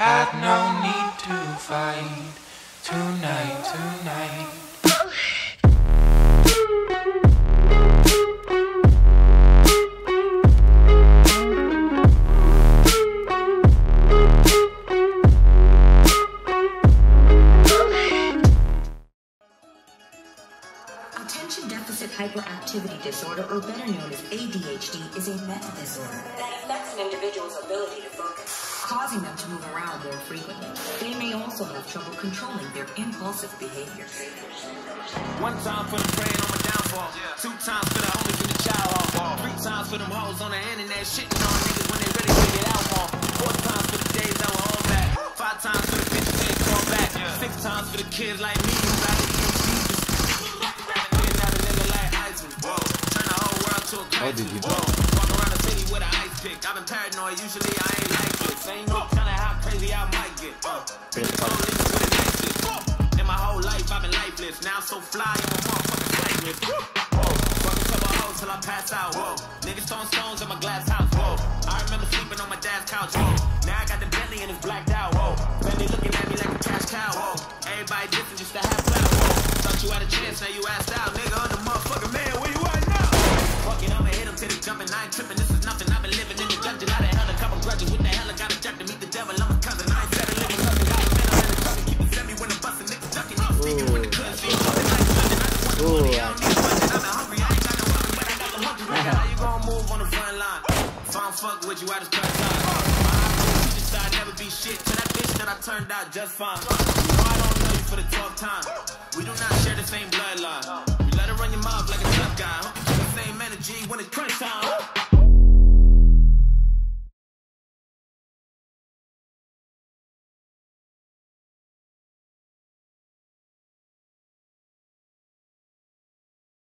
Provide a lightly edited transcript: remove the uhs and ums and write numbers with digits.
had no need to fight tonight. Attention deficit hyperactivity disorder, or better known as ADHD, is a mental disorder that affects an individual's ability to focus, causing them to move around more frequently. They may also have trouble controlling their impulsive behavior. One time for the praying on my downfall, 2 times for the homies in the child hall, 3 times for them hoes on the internet shitting on niggas when they really figured out more, 4 times for the days that were all back, 5 times for the bitches they call back, 6 times for the kids like me who got it. How did you do? Walk around the city with an ice pick. I've been paranoid, usually I ain't like it. Ain't no telling how crazy I might get. In my whole life, I've been lifeless. Now I'm so fly, I'm a motherfucking flameless. Fucking couple hoes till I pass out. Whoa. Niggas throwing stones in my glass house. Whoa. I remember sleeping on my dad's couch. Whoa. Now I got the Bentley and it's blacked out. Whoa. Bentley looking at me like a cash cow. Whoa. Everybody different just to have clout. Whoa. Thought you had a chance, now you asked out. Nigga, I'm the motherfucking man. Where you at now? Fucking, I'ma hit him till they jumping. I ain't tripping, this is nothing. I've been living in the dungeon. I done held a couple grudges. What the hell? I got a jack to meet the devil. I'm a cousin. I ain't said a living cousin. Got a man, I'm in the truck. Keep it semi when I'm busting. Niggas ducking. I'm speaking when the cousin see. I just want the money. I don't need a budget. I'm hungry. I ain't got no weapon, but I got the hundred. How you gon' move on the front line? If I don't fuck with you, I just cut time. My teacher said I'd never be shit. To that bitch that I turned out just fine. You know I don't know you for the 12th time. We do not share the same bloodline. You let her run your mouth like a tough guy. Same energy when it's crunch time.